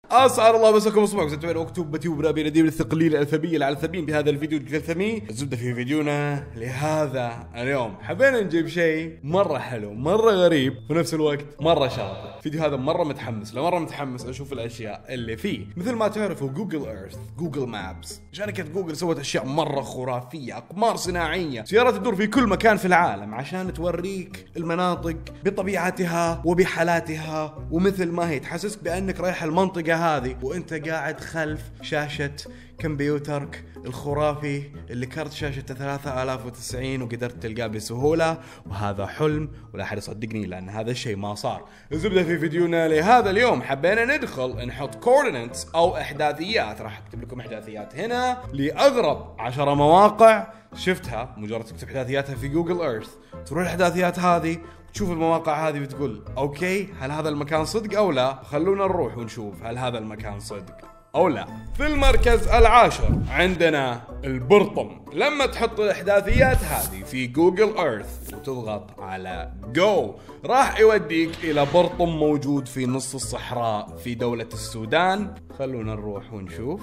اسعد الله مساكم وصباحكم. زدت اكتب بتيوب رابي نديم الثقلين الالفبيه العلثمين بهذا الفيديو الجلثمي. الزبده في فيديونا لهذا اليوم حبينا نجيب شيء مره حلو مره غريب في نفس الوقت مره شاطر. الفيديو هذا مره متحمس مره متحمس اشوف الاشياء اللي فيه. مثل ما تعرفوا جوجل ايرث جوجل مابس شركه جوجل سوت اشياء مره خرافيه، اقمار صناعيه، سيارات تدور في كل مكان في العالم عشان توريك المناطق بطبيعتها وبحالاتها، ومثل ما هي تحسسك بانك رايح المنطقه هذه وانت قاعد خلف شاشة كمبيوترك الخرافي اللي كرت شاشته 3090 وقدرت تلقاه بسهولة، وهذا حلم ولا أحد يصدقني لأن هذا الشيء ما صار. الزبدة في فيديونا لهذا اليوم حبينا ندخل نحط كوردينتس أو إحداثيات، راح أكتب لكم إحداثيات هنا لأغرب 10 مواقع شفتها. مجرد تكتب إحداثياتها في جوجل إيرث تروح الإحداثيات هذه تشوف المواقع هذه بتقول اوكي هل هذا المكان صدق او لا. خلونا نروح ونشوف هل هذا المكان صدق او لا. في المركز العاشر عندنا البرطم. لما تحط الاحداثيات هذه في جوجل ايرث وتضغط على جو راح يوديك الى برطم موجود في نص الصحراء في دولة السودان. خلونا نروح ونشوف.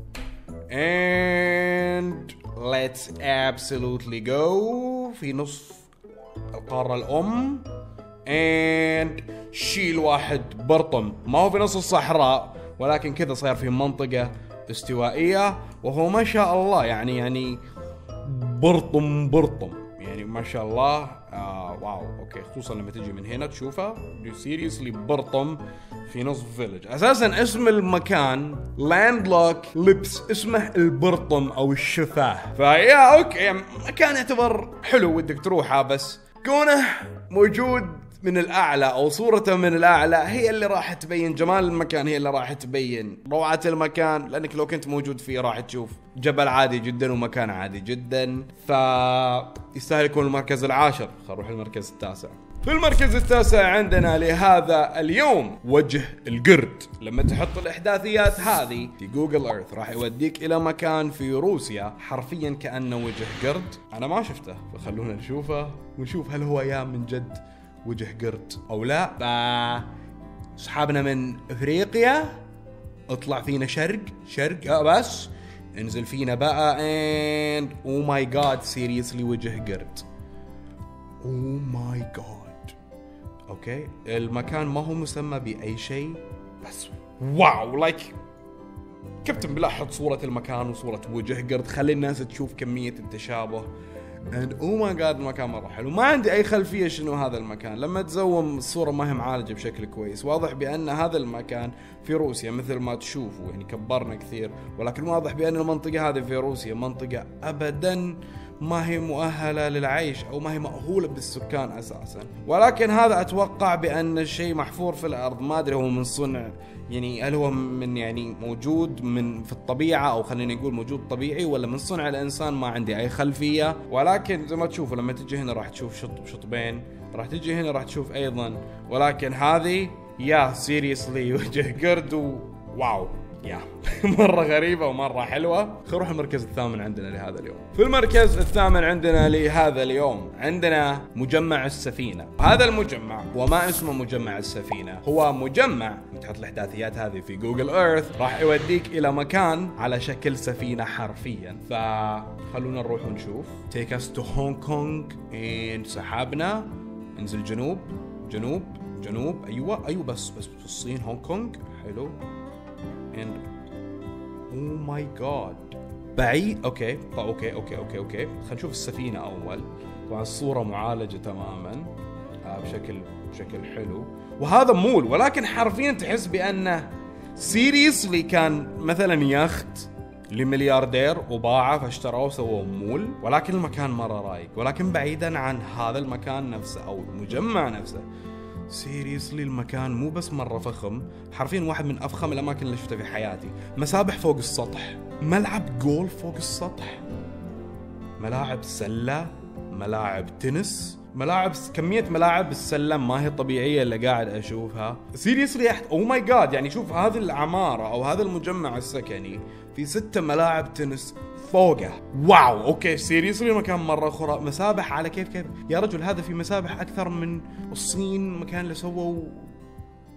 and let's absolutely go في نص القارة الأم. and شيل واحد برطم ما هو في نص الصحراء ولكن كذا صار في منطقة استوائية، وهو ما شاء الله يعني برطم يعني ما شاء الله. واو اوكي، خصوصا لما تجي من هنا تشوفها سيريسلي برطم في نص فيلج. اساسا اسم المكان لاند لوك ليبس، اسمه البرطم او الشفاه. فيا اوكي مكان يعتبر حلو ودك تروحه، بس كونه موجود من الأعلى أو صورته من الأعلى هي اللي راح تبين جمال المكان، هي اللي راح تبين روعة المكان، لأنك لو كنت موجود فيه راح تشوف جبل عادي جدا ومكان عادي جدا. فيستاهل يكون المركز العاشر. خلينا نروح المركز التاسع. في المركز التاسع عندنا لهذا اليوم وجه القرد. لما تحط الإحداثيات هذه في جوجل إيرث راح يوديك إلى مكان في روسيا حرفيا كأنه وجه قرد. أنا ما شفته فخلونا نشوفه ونشوف هل هو يا من جد وجه قرد أو لا. أصحابنا من أفريقيا اطلع فينا شرق بس انزل فينا بقى. and oh my god seriously وجه قرد. oh my god. اوكي المكان ما هو مسمى بأي شيء بس واو لايك كابتن بالله حط صورة المكان وصورة وجه قرد خلي الناس تشوف كمية التشابه. and oh my god المكان مرة حلو. ما عندي أي خلفية شنو هذا المكان. لما تزوم الصورة ما هي معالجة بشكل كويس. واضح بأن هذا المكان في روسيا مثل ما تشوفوا، يعني كبرنا كثير، ولكن واضح بأن المنطقة هذه في روسيا منطقة أبدا ما هي مؤهلة للعيش أو ما هي مأهولة بالسكان أساسا. ولكن هذا أتوقع بأن الشيء محفور في الأرض. ما أدري هو من صنع، يعني هل هو من يعني موجود من في الطبيعة أو خلينا نقول موجود طبيعي ولا من صنع الإنسان. ما عندي أي خلفية. ولكن زي ما تشوفوا لما تجي هنا راح تشوف شطبين، راح تجي هنا راح تشوف أيضا. ولكن هذه يا سيريسلي وجه قرد واو يا مرة غريبة ومرة حلوة. خلينا نروح المركز الثامن عندنا لهذا اليوم. في المركز الثامن عندنا لهذا اليوم عندنا مجمع السفينة. هذا المجمع وما اسمه مجمع السفينة، هو مجمع تحط الإحداثيات هذه في جوجل إيرث راح يوديك إلى مكان على شكل سفينة حرفيا. فخلونا نروح ونشوف. take us to Hong Kong and سحابنا انزل جنوب أيوة بس في الصين هونغ كونغ حلو. and oh my god بعيد. اوكي خلينا نشوف السفينة اول. طبعا الصورة معالجة تماما بشكل حلو، وهذا مول ولكن حرفيا تحس بانه سيريسلي كان مثلا يخت لملياردير وباعه فاشتروه وسووه مول. ولكن المكان مرة رايق. ولكن بعيدا عن هذا المكان نفسه او المجمع نفسه سيريسلي المكان مو بس مرة فخم، حرفيا واحد من أفخم الأماكن اللي شفتها في حياتي. مسابح فوق السطح، ملعب جولف فوق السطح، ملاعب سلة، ملاعب تنس، كمية ملاعب السلة ما هي طبيعية اللي قاعد أشوفها. سيريسلي أو ماي جاد يعني شوف هذه العمارة أو هذا المجمع السكني في 6 ملاعب تنس فوقه. واو اوكي سيريسلي المكان مرة خرافي. مسابح على كيف يا رجل. هذا في مسابح أكثر من الصين. مكان اللي سووا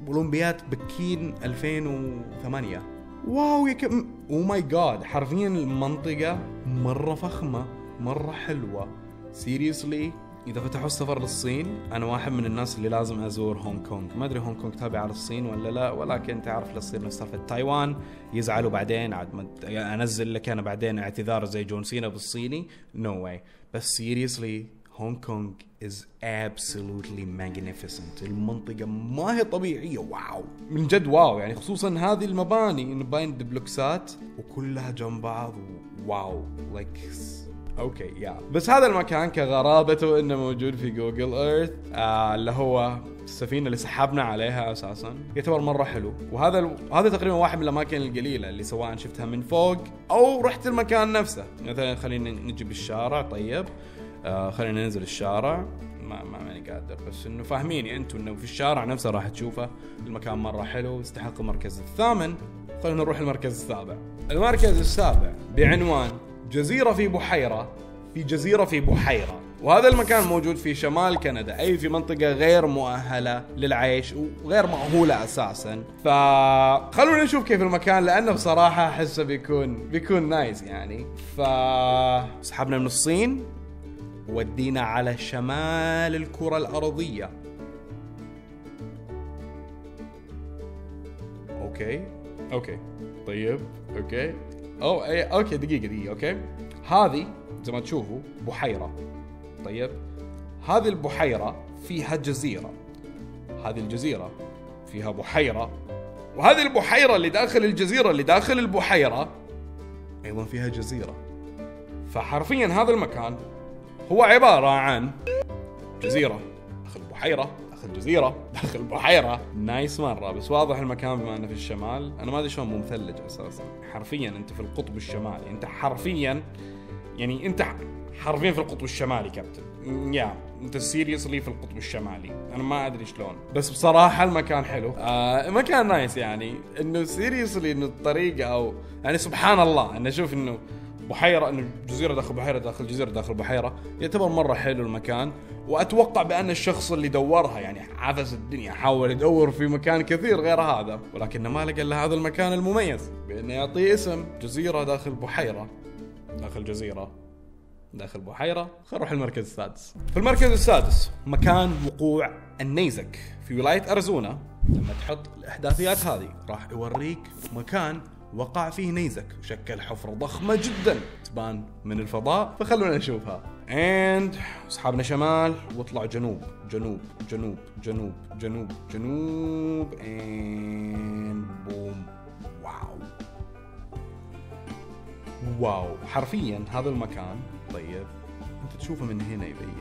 اولمبياد بكين 2008. واو يا كم، او ماي جاد، حرفيا المنطقة مرة فخمة، مرة حلوة. سيريسلي إذا فتحوا السفر للصين، أنا واحد من الناس اللي لازم أزور هونغ كونغ. ما أدري هونغ كونغ تابعة للصين ولا لا، ولكن تعرف لتصير نفس سالفة تايوان، يزعلوا بعدين عاد ما أنزل لك أنا بعدين اعتذار زي جون سينا بالصيني. No way. بس سيريسلي هونغ كونغ is absolutely magnificent. المنطقة ما هي طبيعية، واو من جد واو. يعني خصوصا هذه المباني باين بلوكسات وكلها جنب بعض، واو like اوكي يا بس هذا المكان كغرابته انه موجود في جوجل ايرث، اللي هو السفينه اللي سحبنا عليها اساسا، يعتبر مره حلو. هذا تقريبا واحد من الاماكن القليله اللي سواء شفتها من فوق او رحت المكان نفسه. مثلا خلينا نجي بالشارع، طيب خلينا ننزل الشارع، ماني قادر، بس انه فاهميني انتم انه في الشارع نفسه راح تشوفه. المكان مره حلو، يستحق المركز الثامن. خلينا نروح المركز السابع. المركز السابع بعنوان جزيرة في بحيرة في جزيرة في بحيرة، وهذا المكان موجود في شمال كندا، أي في منطقة غير مؤهلة للعيش وغير مأهولة أساسا. فخلونا نشوف كيف المكان، لأنه بصراحة أحسه بيكون نايس يعني. سحبنا من الصين ودينا على شمال الكرة الأرضية. أوكي طيب أوكي اوكي دقيقة اوكي. هذه زي ما تشوفوا بحيرة، طيب هذه البحيرة فيها جزيرة، هذه الجزيرة فيها بحيرة، وهذه البحيرة اللي داخل الجزيرة اللي داخل البحيرة ايضا فيها جزيرة. فحرفيا هذا المكان هو عبارة عن جزيرة داخل بحيرة داخل جزيرة داخل بحيرة. نايس مرة. بس واضح المكان بما انه في الشمال، انا ما ادري شلون مو مثلج اساسا. حرفيا انت في القطب الشمالي، انت حرفيا في القطب الشمالي كابتن. انت سيريسلي في القطب الشمالي. انا ما ادري شلون، بس بصراحة المكان حلو. مكان نايس يعني، انه سيريسلي انه الطريقة او يعني سبحان الله انه اشوف انه بحيرة، انه جزيرة داخل بحيرة داخل جزيرة داخل بحيرة، يعتبر مرة حلو المكان. واتوقع بان الشخص اللي دورها يعني عفس الدنيا، حاول يدور في مكان كثير غير هذا، ولكن ما لقى الا هذا المكان المميز بانه يعطيه اسم جزيرة داخل بحيرة داخل جزيرة داخل بحيرة. خلينا نروح المركز السادس. في المركز السادس مكان وقوع النيزك في ولاية أريزونا. لما تحط الإحداثيات هذه راح يوريك مكان وقع فيه نيزك وشكل حفرة ضخمة جدا تبان من الفضاء. فخلونا نشوفها. سحبنا شمال واطلع جنوب جنوب جنوب جنوب جنوب جنوب بوم. واو حرفيا هذا المكان، طيب انت تشوفه من هنا يبين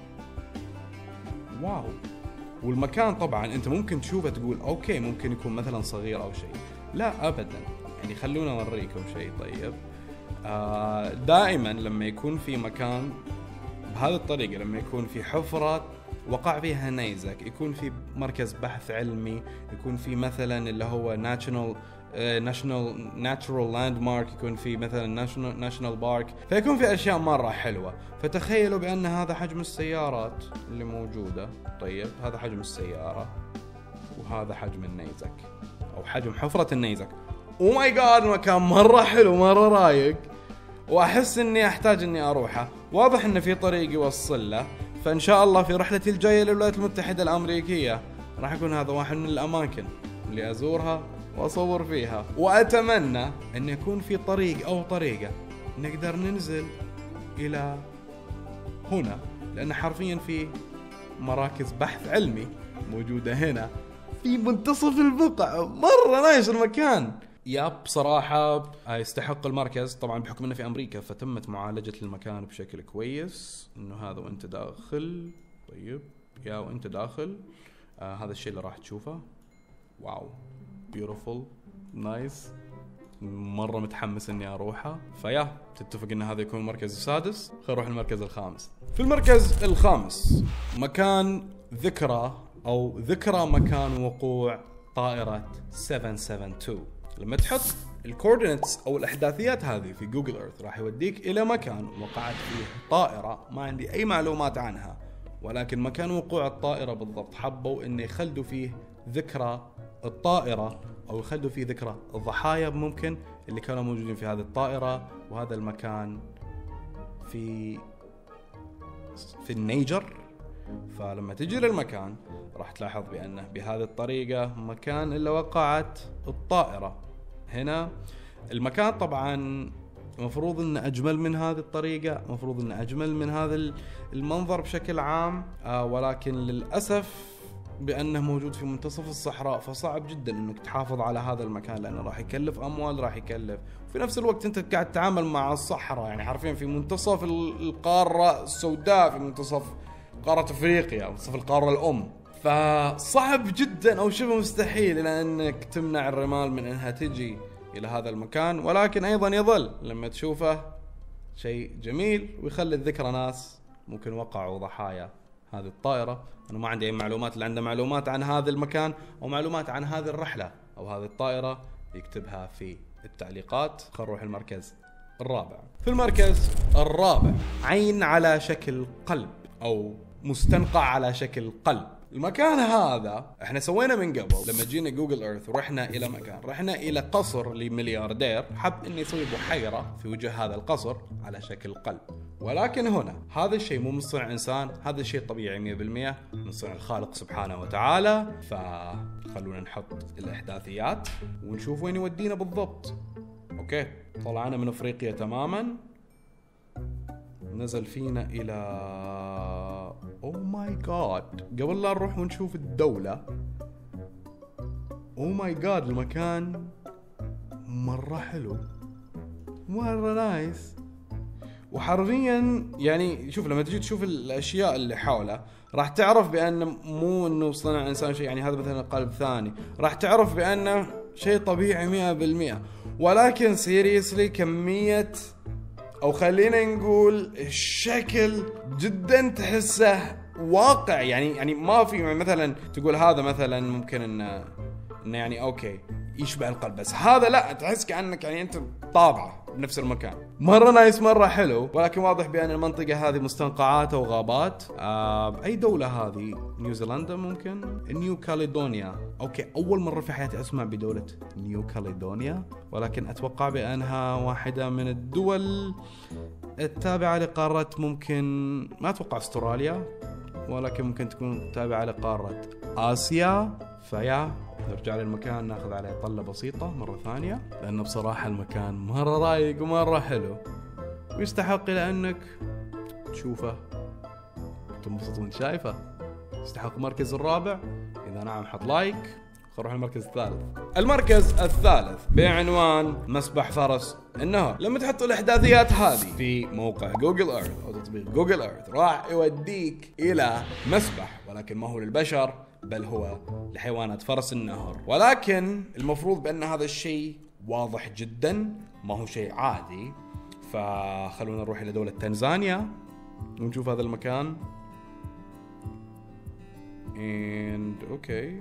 واو. والمكان طبعا انت ممكن تشوفه تقول اوكي ممكن يكون مثلا صغير او شيء، لا ابدا. يعني خلونا نوريكم شيء. طيب دائما لما يكون في مكان بهذه الطريقة، لما يكون في حفرة وقع فيها نيزك، يكون في مركز بحث علمي، يكون في مثلا اللي هو ناتشورال لاندمارك، يكون في مثلا ناشونال بارك، فيكون في اشياء مرة حلوة. فتخيلوا بان هذا حجم السيارات اللي موجودة، طيب هذا حجم السيارة وهذا حجم النيزك او حجم حفرة النيزك. او ماي جاد مكان مرة حلو مرة رايق، واحس اني احتاج اني اروحه. واضح ان في طريق يوصل له، فان شاء الله في رحلتي الجاية للولايات المتحدة الامريكية راح يكون هذا واحد من الاماكن اللي ازورها واصور فيها. واتمنى ان يكون في طريق او طريقة نقدر ننزل الى هنا، لان حرفيا في مراكز بحث علمي موجودة هنا في منتصف البقعة. مرة نايس المكان. بصراحة يستحق المركز طبعا بحكم انه في امريكا، فتمت معالجة المكان بشكل كويس. انه هذا وانت داخل، طيب وانت داخل هذا الشيء اللي راح تشوفه. واو بيوتيفول نايس. مرة متحمس اني اروحها. تتفق ان هذا يكون المركز السادس. خلينا نروح المركز الخامس. في المركز الخامس مكان ذكرى مكان وقوع طائرة 772. لما تحط الكوردينتس او الاحداثيات هذه في جوجل ايرث راح يوديك الى مكان وقعت فيه طائرة. ما عندي اي معلومات عنها، ولكن مكان وقوع الطائرة بالضبط حبوا ان يخلدوا فيه ذكرى الطائرة، أو يخلوا فيه ذكرى الضحايا ممكن اللي كانوا موجودين في هذه الطائرة. وهذا المكان في النيجر. فلما تجي للمكان راح تلاحظ بأنه بهذه الطريقة مكان اللي وقعت الطائرة هنا. المكان طبعا مفروض انه اجمل من هذه الطريقة، مفروض انه اجمل من هذا المنظر بشكل عام، ولكن للأسف بأنه موجود في منتصف الصحراء، فصعب جدا انك تحافظ على هذا المكان، لأنه راح يكلف اموال، راح يكلف، وفي نفس الوقت انت قاعد تتعامل مع الصحراء، يعني حرفيا في منتصف القارة السوداء، في منتصف قارة افريقيا، منتصف القارة الام. فصعب جدا او شبه مستحيل الى انك تمنع الرمال من انها تجي الى هذا المكان، ولكن ايضا يظل لما تشوفه شيء جميل ويخلي الذكرى ناس ممكن وقعوا ضحايا هذه الطائرة. انا ما عندي اي معلومات، اللي عنده معلومات عن هذا المكان او معلومات عن هذه الرحلة او هذه الطائرة يكتبها في التعليقات. خلينا نروح المركز الرابع. في المركز الرابع عين على شكل قلب او مستنقع على شكل قلب. المكان هذا احنا سوينا من قبل لما جينا جوجل ايرث ورحنا الى مكان، رحنا الى قصر لملياردير حب انه يسوي بحيرة في وجه هذا القصر على شكل قلب، ولكن هنا هذا الشيء مو من صنع انسان، هذا الشيء طبيعي 100% من صنع الخالق سبحانه وتعالى. فخلونا نحط الاحداثيات ونشوف وين يودينا بالضبط. اوكي، طلعنا من افريقيا تماما، نزل فينا الى او ماي جاد. قبل لا نروح ونشوف الدولة، او ماي جاد المكان مرة حلو، مرة نايس. وحرفيا يعني شوف لما تجي تشوف الاشياء اللي حوله راح تعرف بانه مو انه صنع انسان شيء، يعني هذا مثلا قلب ثاني، راح تعرف بانه شيء طبيعي 100%. ولكن سيريسلي كمية او خلينا نقول الشكل جدا تحسه واقع، يعني ما في مثلا تقول هذا مثلا ممكن انه يعني اوكي يشبه القلب، بس هذا لا، تحس كأنك يعني انت طابعه بنفس المكان. مرة نايس، مرة حلو، ولكن واضح بأن المنطقة هذه مستنقعات أو غابات. أي دولة هذه؟ نيوزيلندا ممكن؟ نيو كاليدونيا. أوكي، أول مرة في حياتي أسمع بدولة نيو كاليدونيا، ولكن أتوقع بأنها واحدة من الدول التابعة لقارة، ممكن ما أتوقع أستراليا، ولكن ممكن تكون تابعة لقارة آسيا. فيا نرجع للمكان ناخذ عليه طلة بسيطة مرة ثانية، لأنه بصراحة المكان مرة رايق ومرة حلو ويستحق لأنك تشوفه وتنبسط وانت شايفه. يستحق المركز الرابع؟ إذا نعم حط لايك. نروح المركز الثالث. المركز الثالث بعنوان مسبح فرس النهر. لما تحط الإحداثيات هذه في موقع جوجل ايرث أو تطبيق جوجل ايرث راح يوديك إلى مسبح، ولكن ما هو للبشر بل هو لحيوانات فرس النهر. ولكن المفروض بأن هذا الشيء واضح جدا، ما هو شيء عادي. فخلونا نروح إلى دولة تنزانيا ونشوف هذا المكان. اوكي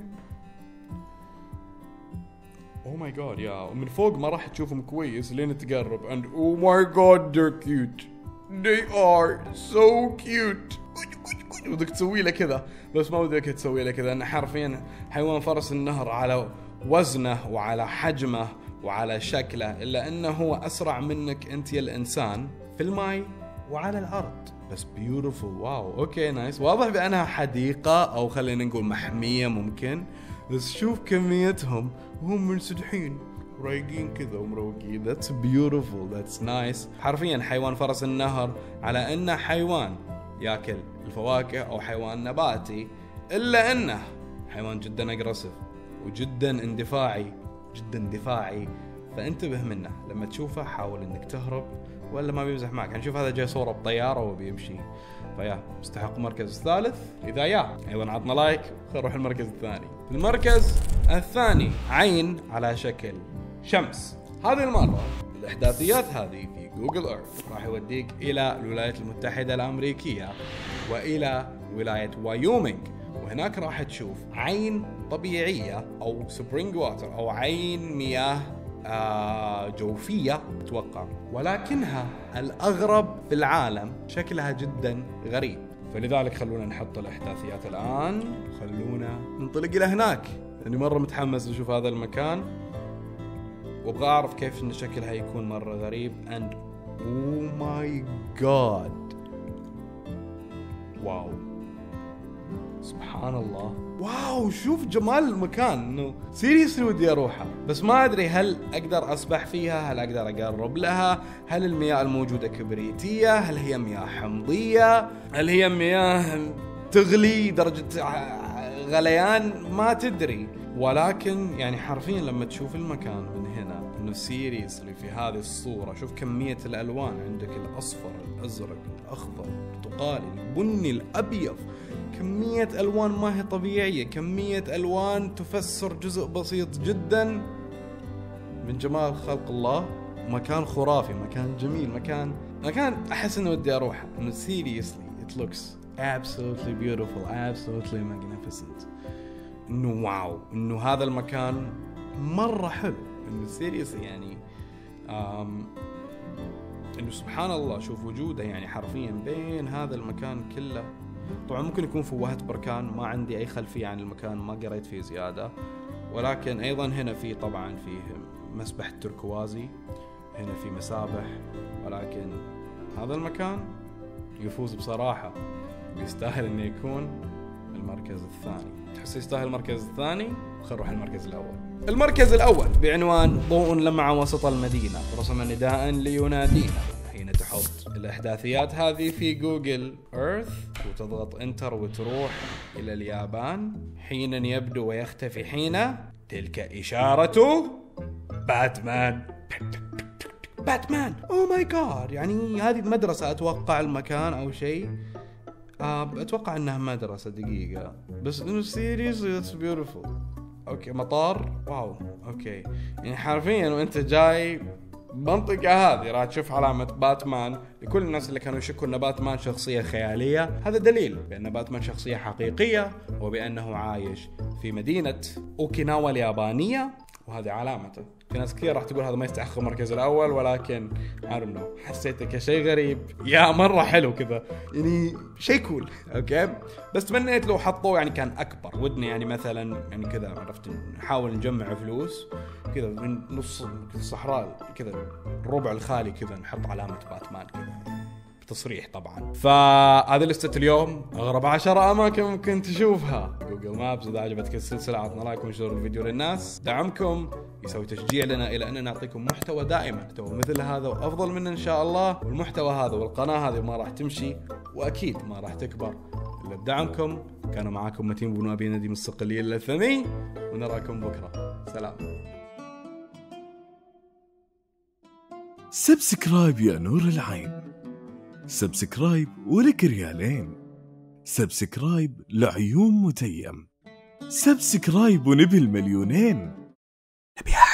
اوه ماي جاد، يا من فوق ما راح تشوفهم كويس لين تقرب. and oh my god they're cute, they are so cute. ودك تسوي له كذا، بس ما ودك تسوي له كذا، لأن حرفيا حيوان فرس النهر على وزنه وعلى حجمه وعلى شكله، إلا أنه هو أسرع منك أنت يا الإنسان في الماء وعلى الأرض. بس بيوتيفول، واو. أوكي نايس، واضح بأنها حديقة أو خلينا نقول محمية ممكن، بس شوف كميتهم وهم منسدحين رايقين كذا ومروقين. that's beautiful, that's nice. حرفيا حيوان فرس النهر على أنه حيوان ياكل الفواكه أو حيوان نباتي، إلا أنه حيوان جدا أجريسيف وجدا اندفاعي، جدا دفاعي. فانتبه منه لما تشوفه، حاول انك تهرب ولا ما بيمزح معك. هنشوف هذا جاي صورة بطيارة وبيمشي. فيا مستحق المركز الثالث. إذا يا أيضا عطنا لايك. خلينا نروح المركز الثاني. في المركز الثاني عين على شكل شمس. هذه المرة الإحداثيات هذه في جوجل ايرث راح يوديك إلى الولايات المتحدة الأمريكية وإلى ولاية وايومينغ، وهناك راح تشوف عين طبيعية أو سبرينج واتر أو عين مياه جوفية أتوقع، ولكنها الأغرب في العالم، شكلها جدا غريب. فلذلك خلونا نحط الإحداثيات الآن، خلونا ننطلق إلى هناك اني مرة متحمس اشوف هذا المكان، وابغى اعرف كيف ان شكلها يكون مرة غريب. and oh my god واو سبحان الله، واو شوف جمال المكان، انه سيريسلي ودي اروحها. بس ما ادري هل اقدر اسبح فيها، هل اقدر اقرب لها، هل المياه الموجودة كبريتية، هل هي مياه حمضية، هل هي مياه تغلي درجة غليان، ما تدري. ولكن يعني حرفيا لما تشوف المكان من هنا، انه سيريسلي في هذه الصورة، شوف كمية الالوان، عندك الاصفر، الازرق، الاخضر، البرتقالي، البني، الابيض، كمية الوان ما هي طبيعية، كمية الوان تفسر جزء بسيط جدا من جمال خلق الله. مكان خرافي، مكان جميل، مكان احس انه ودي اروح، انه seriously it looks absolutely beautiful, absolutely magnificent. انه واو، انه هذا المكان مرة حلو، انه seriously يعني انه سبحان الله شوف وجوده يعني حرفيا بين هذا المكان كله. طبعا ممكن يكون فوهة بركان، ما عندي اي خلفية عن المكان، ما قريت فيه زيادة. ولكن ايضا هنا في طبعا فيه مسبح تركوازي، هنا في مسابح. ولكن هذا المكان يفوز بصراحة، يستاهل انه يكون المركز الثاني. تحس يستاهل المركز الثاني؟ خلينا نروح المركز الاول. المركز الاول بعنوان ضوء لمع وسط المدينة، رسم نداء لينادينا. حين تحط الاحداثيات هذه في جوجل ايرث وتضغط انتر وتروح الى اليابان، حينا يبدو ويختفي حين، تلك اشارة باتمان. اوه ماي جاد، يعني هذه مدرسة اتوقع المكان او شيء. اتوقع انها مدرسة دقيقة، بس انه seriously it's beautiful. اوكي مطار، واو اوكي، يعني حرفيا وانت جاي المنطقة هذه راح تشوف علامة باتمان. لكل الناس اللي كانوا يشكوا ان باتمان شخصية خيالية، هذا دليل بان باتمان شخصية حقيقية، وبانه عايش في مدينة اوكيناوا اليابانية، وهذه علامته. في ناس كثير راح تقول هذا ما يستحق المركز الاول، ولكن I don't know، حسيته كشيء غريب، يا مرة حلو كذا، يعني شيء كول. اوكي بس تمنيت لو حطوه يعني كان اكبر، ودني يعني مثلا يعني كذا، عرفت، نحاول نجمع فلوس كذا من نص الصحراء كذا، الربع الخالي كذا، نحط علامة باتمان كذا تصريح طبعا. فهذه لستة اليوم، اغرب 10 اماكن ممكن تشوفها جوجل مابس. اذا عجبتك السلسله عطنا لايك وانشروا الفيديو للناس، دعمكم يسوي تشجيع لنا الى ان نعطيكم محتوى دائما، محتوى مثل هذا وافضل منه ان شاء الله. والمحتوى هذا والقناه هذه ما راح تمشي واكيد ما راح تكبر الا بدعمكم. كانوا معاكم متين بن ابي نديم الصقلي اللثمي، ونراكم بكره. سلام. سبسكرايب يا نور العين، سبسكرايب ولك ريالين، سبسكرايب لعيون متيم، سبسكرايب ونبي المليونين. نبي